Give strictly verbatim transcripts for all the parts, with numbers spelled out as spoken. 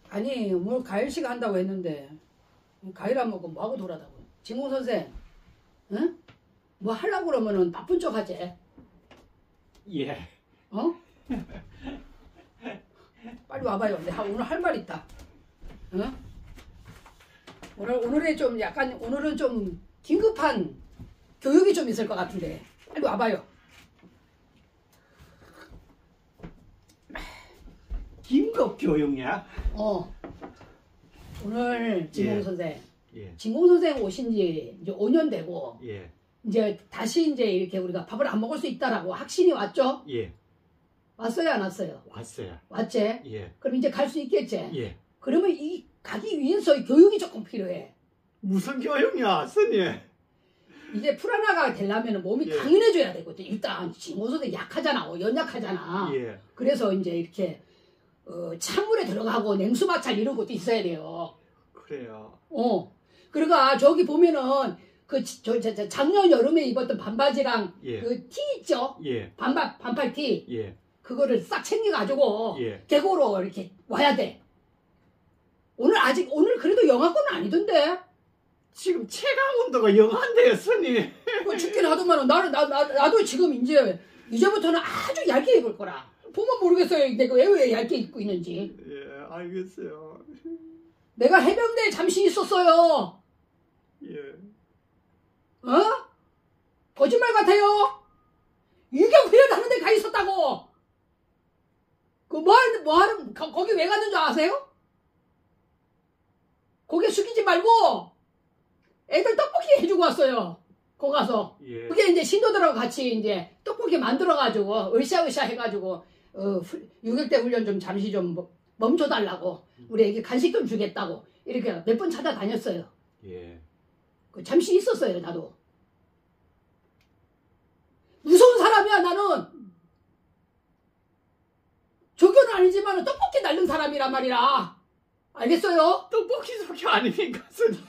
아니 오늘 가일식 한다고 했는데 가일 안 먹고 뭐하고 돌아다고. 진공 선생, 응? 뭐 하려고 그러면은 바쁜 척 하지. 예. 어? 빨리 와봐요. 내가 오늘 할 말 있다. 응? 오늘 오늘에 좀 약간 오늘은 좀 긴급한 교육이 좀 있을 것 같은데 빨리 와봐요. 긴급 교육이야? 어. 오늘 진공 예. 선생, 예. 진공 선생 오신 지 이제 오 년 되고 예. 이제 다시 이제 이렇게 우리가 밥을 안 먹을 수 있다라고 확신이 왔죠? 예. 왔어요, 안 왔어요? 왔어요. 왔지? 예. 그럼 이제 갈 수 있겠지? 예. 그러면 이 가기 위해서 교육이 조금 필요해. 무슨 교육이야, 스님? 이제 풀하나가 되려면 몸이 예. 강인해져야 되거든. 일단 진공 선생 약하잖아, 어, 연약하잖아. 예. 그래서 이제 이렇게 어, 찬물에 들어가고 냉수 마찰 이런 것도 있어야 돼요. 그래요. 어. 그러니까 저기 보면은 그 저, 저, 저 작년 여름에 입었던 반바지랑 예. 그 티 있죠? 예. 반바 반팔 티. 예. 그거를 싹 챙겨가지고 예. 계곡으로 이렇게 와야 돼. 오늘 아직 오늘 그래도 영하권은 아니던데. 지금 체감 온도가 영한데요, 스님. 뭐 춥긴 하더만 나는 나, 나 나도 지금 이제 이제부터는 아주 얇게 입을 거라. 보면 모르겠어요. 내가 왜, 왜 얇게 입고 있는지. 예, 알겠어요. 내가 해병대에 잠시 있었어요. 예. 어? 거짓말 같아요. 유격훈련 하는 데 가 있었다고. 그 뭐 하는 뭐 하는 거, 거기 왜 갔는 줄 아세요? 고개 숙이지 말고 애들 떡볶이 해주고 왔어요. 거기 가서. 예. 그게 이제 신도들하고 같이 이제 떡볶이 만들어가지고 으쌰으쌰 해가지고 어, 유격대 훈련 좀 잠시 좀 멈춰달라고 우리 애기 간식 좀 주겠다고 이렇게 몇 번 찾아다녔어요. 예. 그 잠시 있었어요. 나도. 무서운 사람이야 나는. 조교는 아니지만 떡볶이 날린 사람이란 말이라. 알겠어요? 떡볶이 소리 아닙니까, 스님?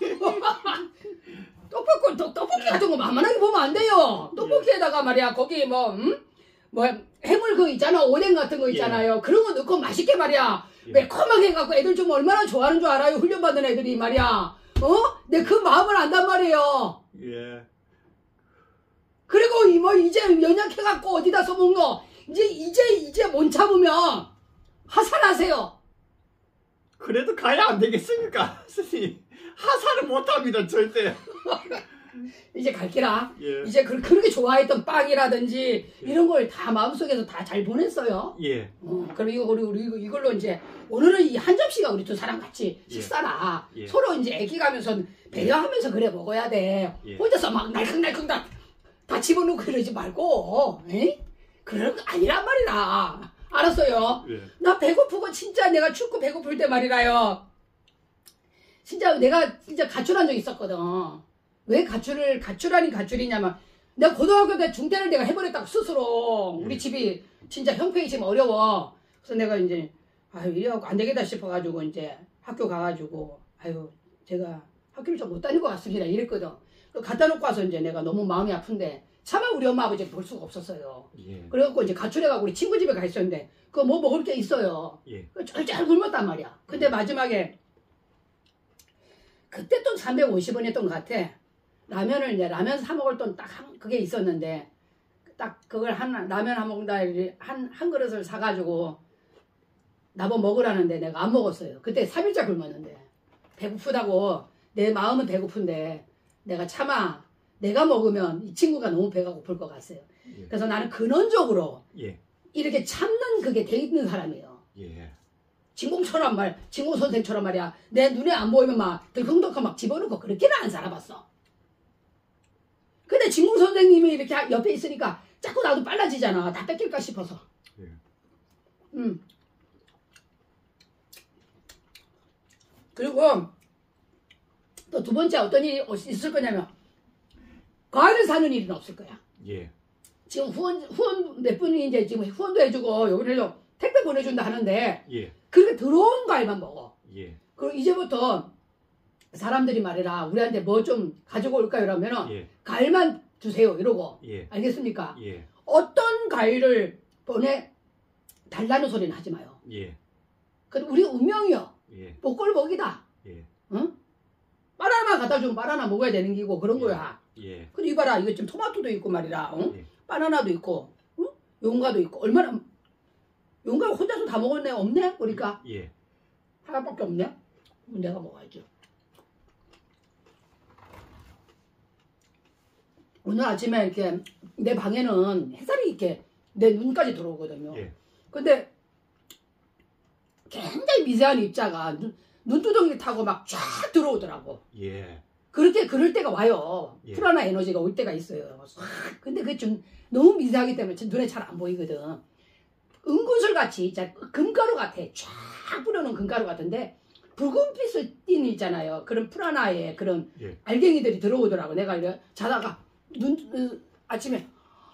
떡볶이, 떡, 떡볶이 같은 거 만만하게 보면 안 돼요. 떡볶이에다가 말이야, 거기 뭐, 음? 뭐, 해물 그 있잖아, 오뎅 같은 거 있잖아요. 예. 그런 거 넣고 맛있게 말이야. 예. 매콤하게 해갖고 애들 좀 얼마나 좋아하는 줄 알아요? 훈련받은 애들이 말이야. 어? 내 그 마음을 안단 말이에요. 예. 그리고 이 뭐 이제 연약해갖고 어디다 써먹는 거, 이제, 이제, 이제 못 참으면 하산하세요. 그래도 가야 안 되겠습니까, 스님? 하산은 못합니다, 절대. 이제 갈게라. 예. 이제 그, 그렇게 좋아했던 빵이라든지 예. 이런 걸 다 마음속에서 다 잘 보냈어요. 예. 어, 그럼 이거 우리, 우리 이걸로 이제 오늘은 이 한 접시가 우리 두 사람 같이 예. 식사라. 예. 서로 이제 애기 가면서 배려하면서 그래 먹어야 돼. 예. 혼자서 막 날컹날컹 다, 다 집어넣고 이러지 말고. 에이? 그런 거 아니란 말이라. 알았어요? 예. 나 배고프고 진짜 내가 춥고 배고플 때 말이라요. 진짜 내가 진짜 가출한 적 있었거든. 왜 가출을, 가출 아닌 가출이냐면 내가 고등학교 때 중퇴를 내가 해버렸다고 스스로. 우리 예. 집이 진짜 형편이 지금 어려워. 그래서 내가 이제 아유 이래갖고 안 되겠다 싶어가지고 이제 학교 가가지고 아유 제가 학교를 좀 못 다닐 것 같습니다 이랬거든. 갖다 놓고 와서 이제 내가 너무 마음이 아픈데 차마 우리 엄마 아버지 볼 수가 없었어요. 예. 그래갖고 이제 가출해가고 우리 친구 집에 가 있었는데 그거 뭐 먹을 게 있어요. 예. 쫄쫄 굶었단 말이야. 근데 마지막에 그때 돈 삼백오십 원이었던 것 같아. 라면을 이제 라면 사 먹을 돈 딱 한 그게 있었는데 딱 그걸 한 라면 한 먹다 한 한 그릇을 사가지고 나보 먹으라는데 내가 안 먹었어요. 그때 삼 일째 굶었는데 배고프다고 내 마음은 배고픈데 내가 차마 내가 먹으면 이 친구가 너무 배가 고플 것 같아요. 예. 그래서 나는 근원적으로 예. 이렇게 참는 그게 돼 있는 사람이에요. 예. 진공처럼 말, 진공 선생처럼 말이야. 내 눈에 안 보이면 막 들컹들컹 막 집어넣고 그렇게는 안 살아봤어. 근데 진공 선생님이 이렇게 옆에 있으니까 자꾸 나도 빨라지잖아. 다 뺏길까 싶어서. 예. 음. 그리고 또 두 번째 어떤 일이 있을 거냐면 과일을 사는 일은 없을 거야. 예. 지금 후원, 후원 몇 분이 이제 지금 후원도 해주고 여기를 택배 보내준다 하는데 예. 그렇게 들어온 과일만 먹어. 예. 그리고 이제부터 사람들이 말해라 우리한테 뭐 좀 가지고 올까요? 이러면은 예. 과일만 주세요 이러고. 예. 알겠습니까? 예. 어떤 과일을 보내 달라는 소리는 하지 마요. 예. 그 우리 운명이요. 예. 복골복이다. 예. 응? 바나나 갖다 주면 바나나 먹어야 되는 기고 그런 예. 거야. 예. 근데 이봐라 이거 지금 토마토도 있고 말이라. 응? 예. 바나나도 있고 응? 용과도 있고 얼마나 용과 혼자서 다 먹었네 없네? 그러니까 예. 하나밖에 없네? 그럼 내가 먹어야지. 오늘 아침에 이렇게 내 방에는 햇살이 이렇게 내 눈까지 들어오거든요. 예. 근데 굉장히 미세한 입자가 눈, 눈두덩이 타고 막 쫙 들어오더라고. 예. 그렇게 그럴 때가 와요. 예. 프라나 에너지가 올 때가 있어요. 근데 그게 좀 너무 미세하기 때문에 눈에 잘 안 보이거든. 은근슬 같이 진짜 금가루 같아. 쫙 뿌려놓은 금가루 같은데 붉은빛을 띤 있잖아요. 그런 프라나의 그런 예. 알갱이들이 들어오더라고. 내가 이래 자다가 눈 으, 아침에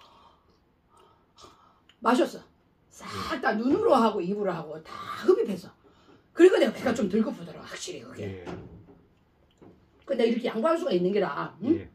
마셨어. 싹 다 눈으로 하고 입으로 하고 다 흡입했어. 그리고 내가 배가 좀 덜 고프더라고. 확실히 그게. 예. 근데 이렇게 양보할 수가 있는 게라. 응? 예.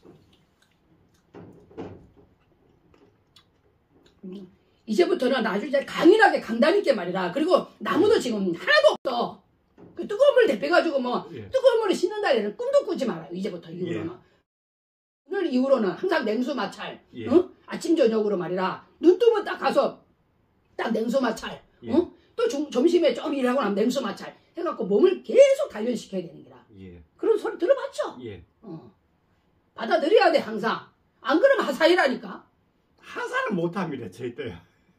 음, 이제부터는 아주 이제 강인하게 강단 있게 말이라. 그리고 나무도 지금 하나도 없어. 그 뜨거운 물 대빼가지고 뭐 예. 뜨거운 물에 씻는다 이런 꿈도 꾸지 말아요. 이제부터 이후로는. 오늘 이후로는 항상 냉수 마찰. 예. 응? 아침 저녁으로 말이라. 눈 뜨면 딱 가서 딱 냉수 마찰. 예. 응? 또 중, 점심에 좀 일하고 나면 냉수 마찰. 해갖고 몸을 계속 단련시켜야 되는 거라. 예. 그런 소리 들어봤죠? 예. 어. 받아들여야 돼 항상. 안 그러면 하사이라니까. 하사는 못합니다. 절대.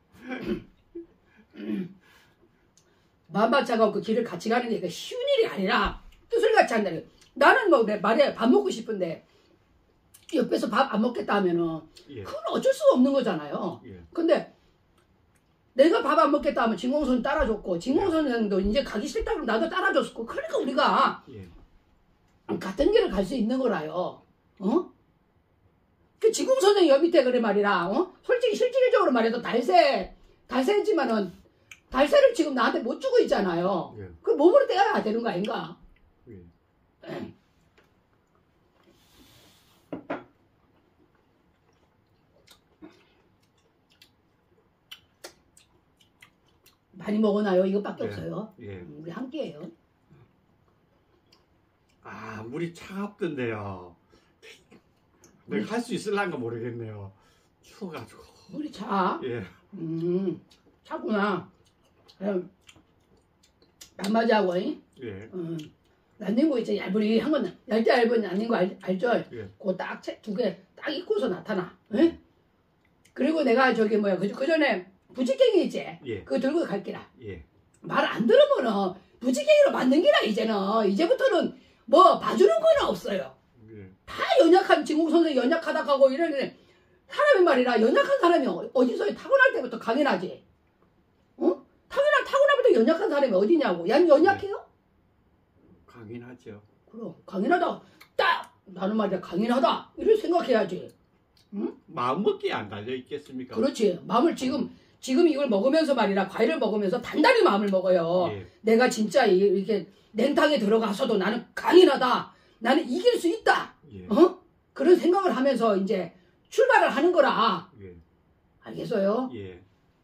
마음 맞춰갖고 그 길을 같이 가는 게 쉬운 일이 아니라 뜻을 같이 한다. 나는 뭐 내 말에 밥 먹고 싶은데 옆에서 밥 안 먹겠다 하면은 예. 그건 어쩔 수가 없는 거잖아요. 예. 근데 내가 밥 안 먹겠다 하면 진공선 따라줬고 진공선생도 이제 가기 싫다 그러면 나도 따라줬고 그러니까 우리가 예. 같은 길을 갈 수 있는 거라요. 어? 그 진공선생 옆 밑에 그래 말이라. 어? 솔직히 실질적으로 말해도 달새 달새지만은 달새를 지금 나한테 못 주고 있잖아요. 예. 그 몸으로 떼야 되는 거 아닌가? 예. 많이 먹어놔요. 이것밖에 예. 없어요. 예. 음, 우리 한 끼예요. 아, 물이 차갑던데요. 내가 할 수 있을란가 모르겠네요. 추워가지고. 물이 차. 예. 음, 차구나. 그럼 남바지하고 잉? 예. 음, 난닝구 있죠. 얇으리한 건 얇게 얇은 난닝구 알, 알죠? 예. 그거 딱 두 개 딱 입고서 나타나. 응? 그리고 내가 저기 뭐야 그, 그 전에 부지깽이 있지? 예. 그거 들고 갈기라. 예. 말 안 들으면은 부지깽이로 만든 기라 이제는. 이제부터는 뭐 봐주는 건 없어요. 예. 다 연약한 진공선생 연약하다 하고 이러는 사람이 말이라 연약한 사람이 어디서 타고날 때부터 강인하지. 어? 타고날 타고날부터 연약한 사람이 어디냐고. 얀 연약해요? 강인하죠. 그럼 강인하다. 딱 나는 말이야 강인하다. 이렇게 생각해야지. 응? 마음먹기에 안 달려 있겠습니까? 그렇지. 마음을 지금 지금 이걸 먹으면서 말이라 과일을 먹으면서 단단히 마음을 먹어요. 예. 내가 진짜 이- 이렇게 냉탕에 들어가서도 나는 강인하다. 나는 이길 수 있다. 예. 어? 그런 생각을 하면서 이제 출발을 하는 거라. 예. 알겠어요? 예.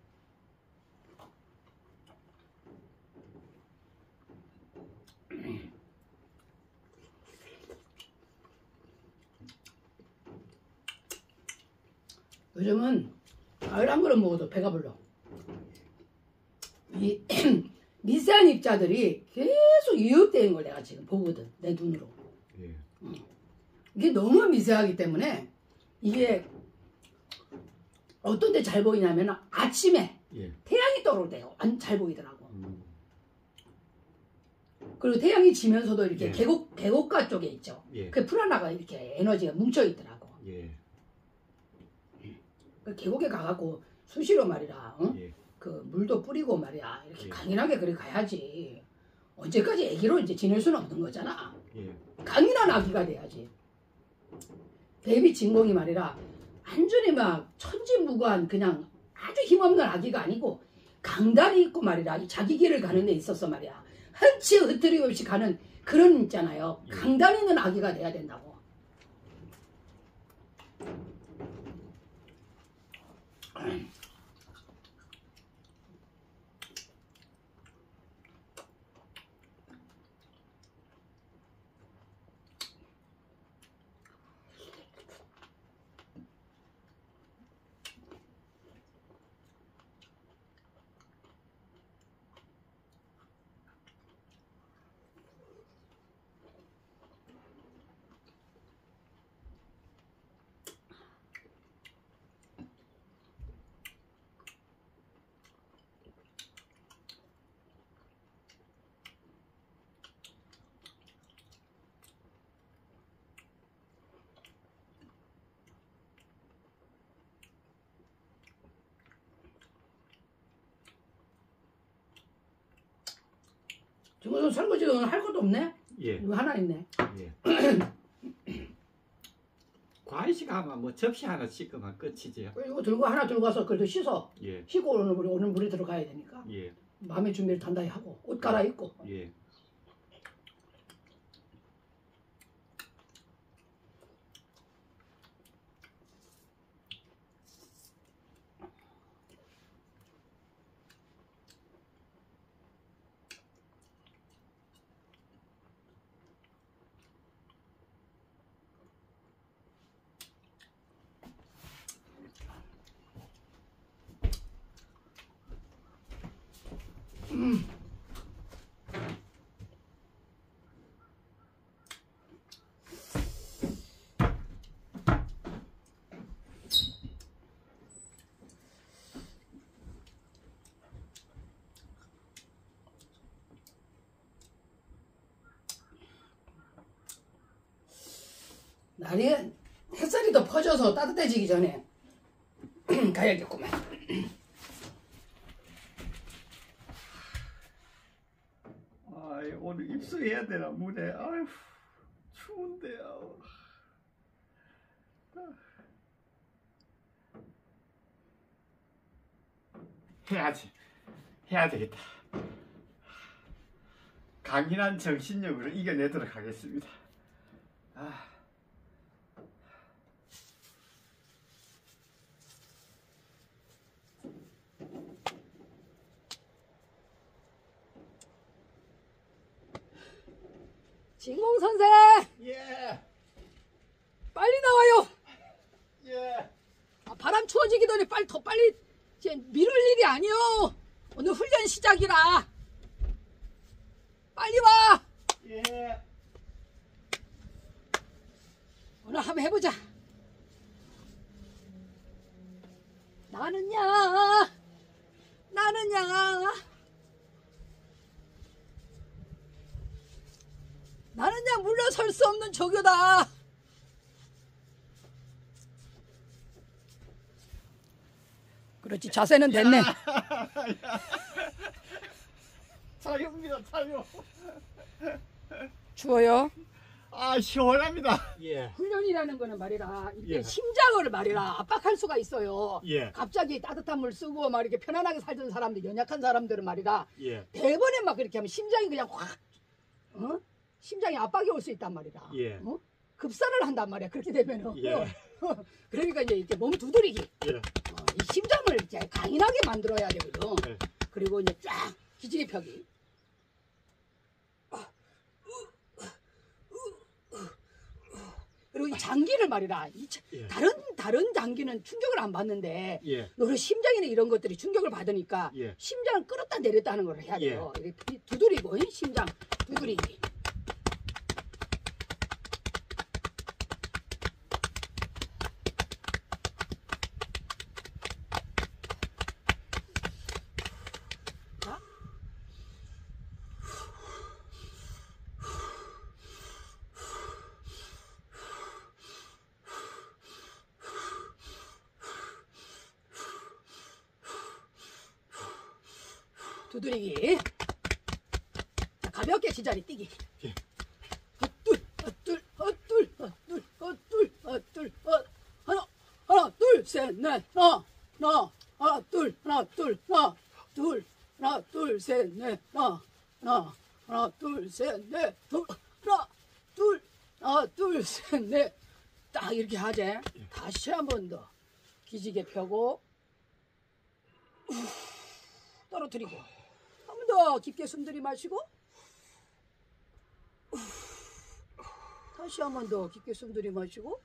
요즘은 과일 한 그릇 먹어도 배가 불러. 이 미세한 입자들이 계속 유입되는 걸 내가 지금 보거든. 내 눈으로. 예. 이게 너무 미세하기 때문에 이게 어떤 데 잘 보이냐면 아침에 예. 태양이 떠오를 때 잘 보이더라고. 음. 그리고 태양이 지면서도 이렇게 예. 계곡, 계곡가 쪽에 있죠. 예. 그 프라나가 이렇게 에너지가 뭉쳐 있더라고. 예. 그 계곡에 가갖고 수시로 말이라, 응? 예. 그 물도 뿌리고 말이야. 이렇게 예. 강인하게 그래 가야지. 언제까지 애기로 이제 지낼 수는 없는 거잖아. 예. 강인한 아기가 돼야지. 데이비 진공이 말이라 완전히 막 천진무구한 그냥 아주 힘없는 아기가 아니고 강단이 있고 말이라 이 자기 길을 가는 데 있어서 말이야 흔치 흐트리 없이 가는 그런 있잖아요. 예. 강단 있는 아기가 돼야 된다고. 지금 설거지 오늘 할 것도 없네? 예. 이거 하나 있네. 예. 과일식 하면 뭐 접시 하나 씻으면 끝이지요. 이거 들고 하나 들고 와서 그래도 씻어. 예. 씻고 오늘 우리 오늘 물에 들어가야 되니까. 예. 마음의 준비를 단단히 하고 옷 갈아입고. 예. 음. 날이 햇살이 더 퍼져서 따뜻해지기 전에 가야겠구만. 아, 오늘 입수해야 되나 물에. 아휴, 추운데요. 해야지. 해야 되겠다. 강인한 정신력으로 이겨내도록 하겠습니다. 아. 진공 선생, 예. 빨리 나와요. 예. 아, 바람 추워지기 전에 빨리 더 빨리 이제 미룰 일이 아니요. 오늘 훈련 시작이라 빨리 와. 예. 오늘 한번 해보자. 나는야, 나는야, 나는야 물러설 수 없는 조교다. 그렇지, 자세는 됐네. 사용입니다, 사용. 추워요. 아, 시원합니다. 예. 훈련이라는 거는 말이라 이렇게 예. 심장을 말이라 압박할 수가 있어요. 예. 갑자기 따뜻한 물 쓰고 막 이렇게 편안하게 살던 사람들, 연약한 사람들은 말이라 예. 대번에 막 그렇게 하면 심장이 그냥 확, 어? 심장에 압박이 올 수 있단 말이라. 예. 어? 급사를 한단 말이야. 그렇게 되면은. 예. 어. 그러니까 이제 이렇게 몸 두드리기. 예. 어, 이 심장을 이제 강인하게 만들어야 되거든. 예. 그리고 이제 쫙 기지개 펴기. 그리고 이 장기를 말이라 이 자, 예. 다른 다른 장기는 충격을 안 받는데 예. 너는 심장이나 이런 것들이 충격을 받으니까 예. 심장을 끌었다 내렸다 하는 걸 해야 돼요. 예. 이렇게 두드리고 이 심장 두드리기. 자. 두드리기. 자, 가볍게 제자리 뛰기. 예. 헛둘, 헛둘, 헛둘, 헛둘, 헛둘, 헛둘, 헛. 하나, 하나, 둘, 셋, 넷, 하나, 하나, 하나, 둘, 하나, 둘, 하나, 둘, 하나, 둘, 셋, 넷, 하나, 하나, 하나, 둘, 셋, 넷, 둘, 하나, 둘, 하나, 둘, 셋, 넷. 딱 이렇게 하지. 다시 한 번 더. 기지개 펴고, 떨어뜨리고. 한 번 더 깊게 숨 들이마시고 다시 한 번 더 깊게 숨 들이마시고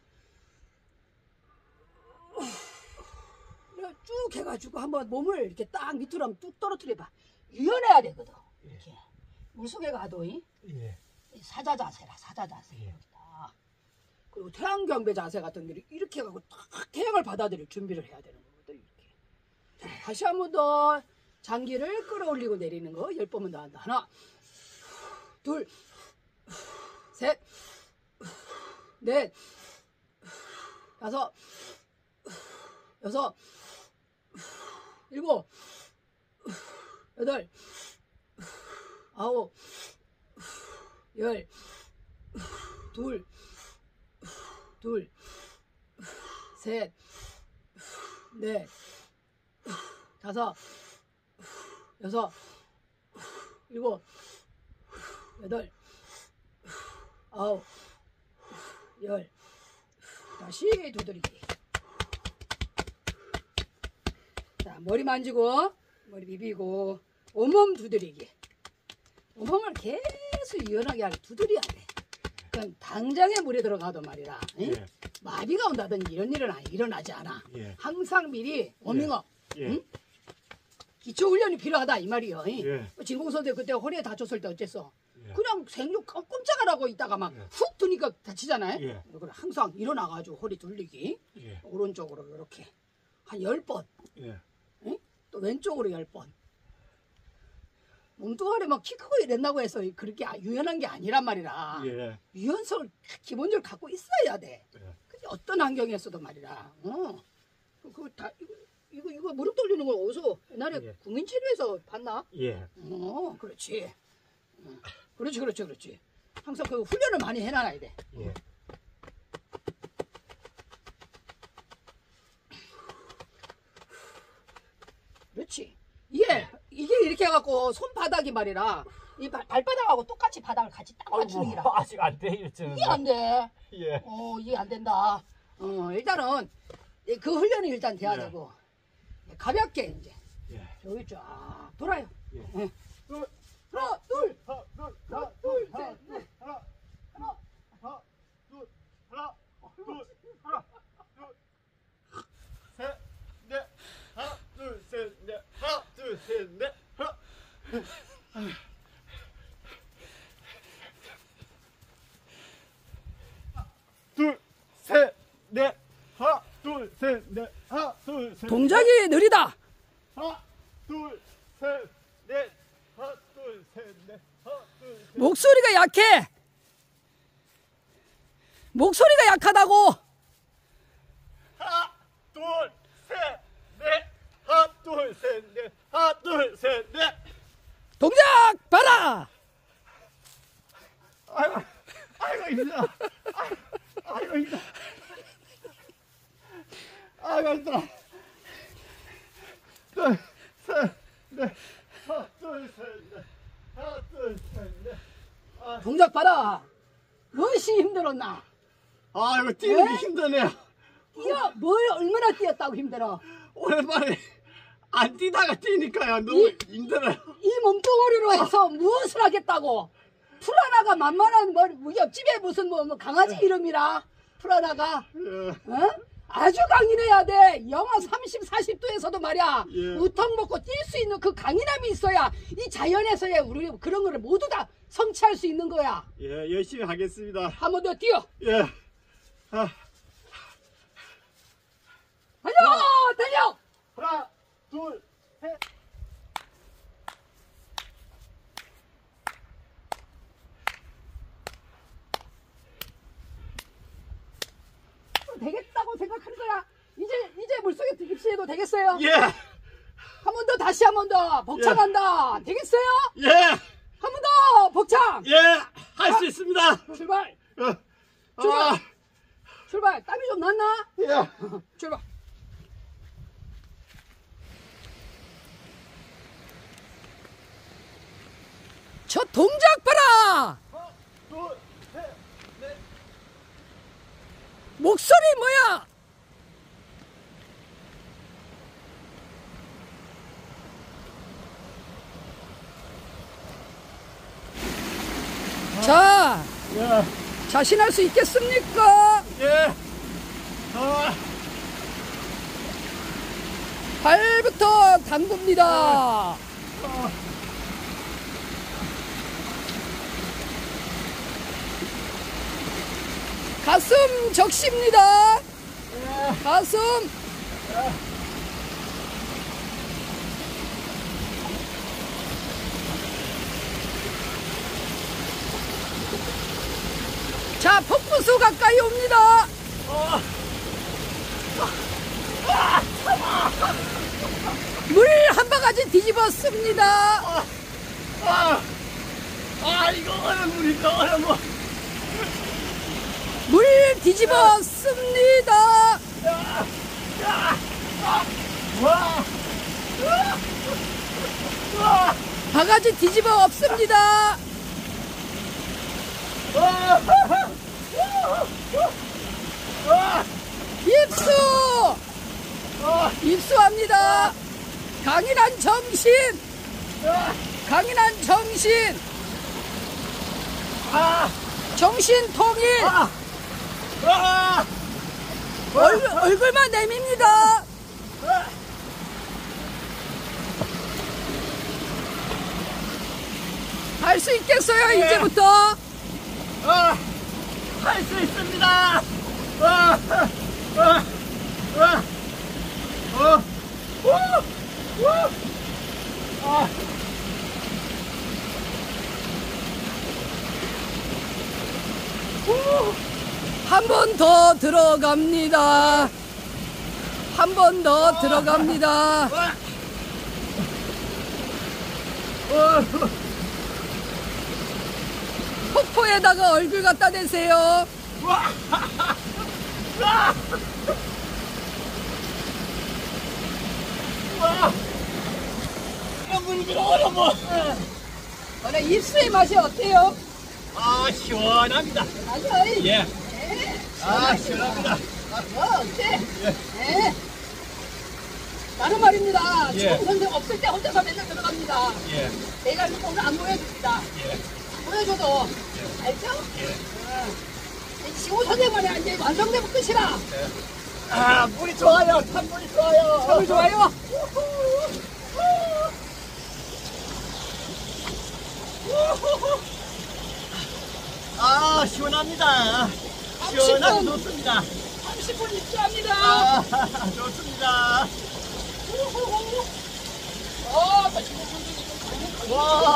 쭉 해가지고 한번 몸을 이렇게 딱 밑으로 한번 뚝 떨어뜨려봐. 유연해야 되거든. 이렇게 물속에 가도 이 예. 사자 자세라. 사자 자세. 예. 딱. 그리고 태양경배 자세 같은 게 이렇게 해가지고 딱 태양을 받아들일 준비를 해야 되는 거거든. 이렇게. 자, 다시 한 번 더 장기를 끌어올리고 내리는 거 열 번만 더 한다. 하나, 둘, 셋, 넷, 다섯, 여섯, 일곱, 여덟, 아홉, 열, 둘, 둘, 셋, 넷, 다섯, 여섯, 일곱, 여덟, 아홉, 열. 다시 두드리기. 자, 머리 만지고 머리 비비고 온몸 두드리기. 온몸을 계속 유연하게 하게 두드려야 돼. 그럼 당장에 물에 들어가도 말이라 예. 마비가 온다든지 이런 일은 일어나지 않아. 예. 항상 미리 워밍업, 예. 응? 기초 훈련이 필요하다 이 말이요. 예. 진공선대 그때 허리에 다쳤을 때 어땠어? 예. 그냥 생육 꼼짝을 하고 있다가 막 예. 훅 드니까 다치잖아요. 예. 그걸 항상 일어나가지고 허리 돌리기. 예. 오른쪽으로 이렇게 한 열 번. 예. 응? 또 왼쪽으로 열 번. 몸뚱아리 막 키 크고 이랬나고 해서 그렇게 유연한 게 아니란 말이라. 예. 유연성을 기본적으로 갖고 있어야 돼. 예. 그치? 어떤 환경에서도 말이라. 어. 그거 다 이거 이거 이거 무릎 돌리는 걸 어디서 옛날에 예. 국민치료에서 봤나? 예. 어, 그렇지. 어. 그렇지, 그렇지, 그렇지. 항상 그 훈련을 많이 해놔야 돼. 예. 그렇지. 이게 이게 이렇게 해갖고 손바닥이 말이라 이 발, 발바닥하고 똑같이 바닥을 같이 딱 맞추는 기라. 아직 안 돼, 이랬잖아요. 이게 안 돼. 예. 어, 이게 안 된다. 어, 일단은 그 훈련이 일단 돼야 예. 되고 가볍게 이제 예. 여기 쫙 돌아요. 예. 예. 둘, 하나, 둘, 하나, 둘, 하나, 하나, 둘, 둘, 셋, 넷. 하나, 하나, 하나, 둘, 하나, 둘, 하나, 둘, 셋, 넷, 하나, 둘, 셋, 넷, 하나, 둘, 셋, 넷, 하나. 둘, 셋, 넷, 하나, 둘, 셋, 넷, 하나, 둘, 셋. 동작이 느리다. 하나, 둘, 셋, 넷, 하나, 둘, 셋, 넷, 하나, 둘, 셋. 목소리가 약해. 목소리가 약하다고. 하나, 둘, 셋, 넷, 하나, 둘, 셋, 넷, 하나, 둘, 셋, 넷. 동작 봐라. 아이고, 아이고 힘들어. 아이고, 아이고 힘들어. 아이고 힘들어. 둘, 셋, 넷, 하나, 둘, 셋, 넷, 하나, 둘, 셋, 넷. 아, 동작 봐라. 무엇이 힘들었나? 아이고 뛰는 게 네? 힘드네요. 뛰어 뭘 얼마나 뛰었다고 힘들어? 오랜만에 안 뛰다가 뛰니까요. 너무 이- 힘들어요. 이 몸뚱아리로 해서 무엇을 하겠다고? 풀하나가 만만한 뭐, 뭐 옆집에 무슨 뭐, 뭐 강아지 이름이라 풀하나가 예. 어? 아주 강인해야 돼. 영하 삼십, 사십 도에서도 말이야. 예. 우통 먹고 뛸 수 있는 그 강인함이 있어야 이 자연에서의 우리 그런 거를 모두 다 성취할 수 있는 거야. 예, 열심히 하겠습니다. 한 번 더 뛰어. 예. 아, 달려! 달려! 하나, 둘, 셋. 되겠다고 생각하는 거야. 이제 이제 물속에 입시해도 되겠어요? 예. 한 번 더 다시 한 번 더 복창한다. 되겠어요? 예. 한 번 더 복창. 예. 할 수 있습니다. 출발. 어. 출발. 아, 출발. 땀이 좀 났나? 예. 출발. 저 동작 봐라. 하나, 둘, 셋, 넷. 목소리 뭐야? 자, 예. 자신할 수 있겠습니까? 예. 아, 발부터 담굽니다. 가슴 적십니다. 가슴. 자, 폭부수 가까이 옵니다. 물 한 바가지 뒤집었습니다. 아, 얼음물이 얼음물. 물 뒤집어 씁니다. 와. 와. 바가지 뒤집어 엎습니다. 입수! 입수합니다. 강인한 정신! 강인한 정신! 정신 통일! 얼, 얼굴만 내밉니다. 할 수 있겠어요, 네. 이제부터? 할 수 있습니다. 와, 와, 와, 어, 오, 오, 아, 한 번 더 들어갑니다. 한 번 더 들어갑니다. 와, 어, 폭포에다가 얼굴 갖다 대세요. 와, 와, 와, 얼음물이 얼음물. 오늘 입수의 맛이 어때요? 아, 시원합니다. 맞아요. 예, 네. 아, 시원합니다. 어, 어때? 네. 다른 말입니다. 예. 지금 선생 없을 때 혼자서 맨날 들어갑니다. 예, 내가 오늘 안 보여줍니다. 예, 안 보여줘도 알죠? 예. 지구 선생만이 이제 완성되면 끝이라. 아, 물이 좋아요. 찬물이 좋아요. 너무 좋아요. 아, 시원합니다. 시원하고 좋습니다. 삼십 분 입수합니다. 아, 좋습니다. 어, 나 지금 선생님 좀 와.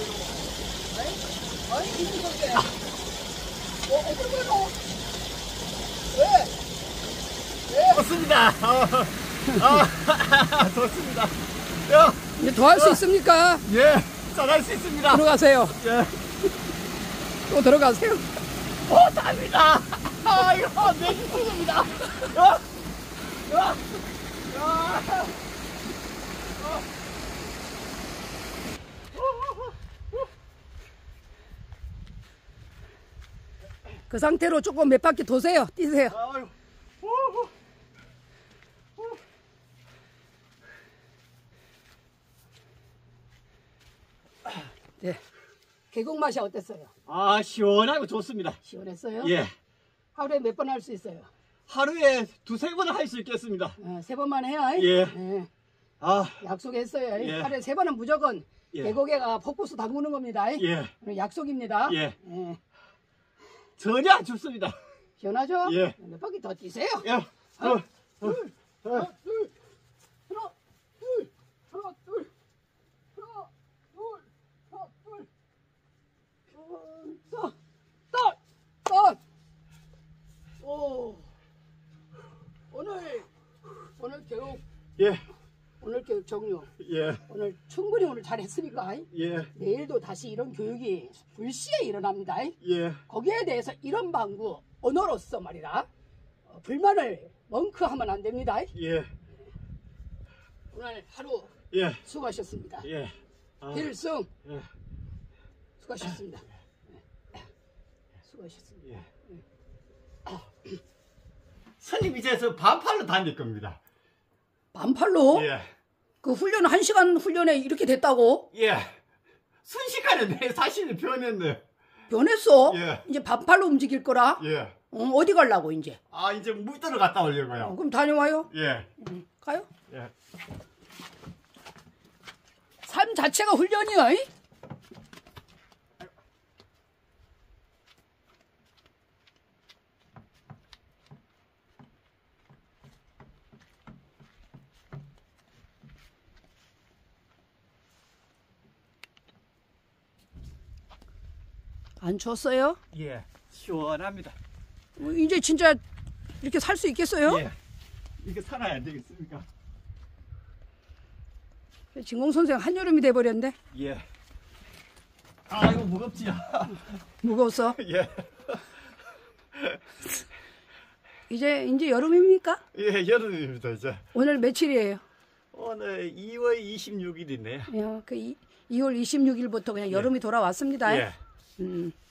아니, 기분 좋게. 어, 어, 그래, 어. 왜? 왜? 좋습니다. 아, 아, 좋습니다. 야, 이제 더 할 수 있습니까? 예, 잘할 수 있습니다. 들어가세요. 예. 또 들어가세요. 오, 답니다. 아, 이거 내 기분입니다. 야, 야, 야. 그 상태로 조금 몇 바퀴 도세요. 뛰세요. 아유, 우, 우. 네. 계곡 맛이 어땠어요? 아, 시원하고 좋습니다. 시원했어요? 예. 하루에 몇 번 할 수 있어요? 하루에 두세 번은 할 수 있겠습니다. 어, 세 번만 해야. 예. 네. 아, 약속했어요. 예. 하루에 세 번은 무조건 예. 계곡에 가 폭포수 담그는 겁니다. 예. 약속입니다. 예. 예. 전혀 안 춥습니다. 시원하죠? 예. 몇 바퀴 더 뛰세요. 예. 어, 하나, 둘, 하나, 둘, 하나, 둘, 하나, 둘, 하나, 둘, 하나, 둘, 어, 또, 또, 또. 오, 오늘, 오늘 교육, 예. 오늘 교육 종료. 예. 오늘 충분히 오늘 잘했으니까 예. 내일도 다시 이런 교육이 불시에 일어납니다. 예. 거기에 대해서 이런 방구 언어로서 말이다. 어, 불만을 멍크하면 안 됩니다. 예. 오늘 하루 예. 수고하셨습니다. 예. 아, 필승 예. 수고하셨습니다. 네. 수고하셨습니다. 예. 선임 이제서 반팔로 다닐 겁니다. 반팔로? 예. 그 훈련 한 시간 훈련에 이렇게 됐다고? 예. 순식간에 내 사실을 변했네. 변했어? 예. 이제 반팔로 움직일 거라? 예. 어, 어디 가려고 이제? 아, 이제 물 들어 갔다 어, 오려고요. 그럼 다녀와요. 예. 응, 가요. 예. 삶 자체가 훈련이야. 이? 안 추웠어요? 예. 시원합니다. 어, 이제 진짜 이렇게 살 수 있겠어요? 예. 이게 살아야 안 되겠습니까? 진공 선생 한여름이 돼버렸네. 예. 아 이거 무겁지? 무거웠어? 예. 이제 이제 여름입니까? 예, 여름입니다 이제. 오늘 며칠이에요? 오늘 이월 이십육일이네요. 야, 그 이, 이월 이십육일부터 그냥 여름이 돌아왔습니다. 예. 음.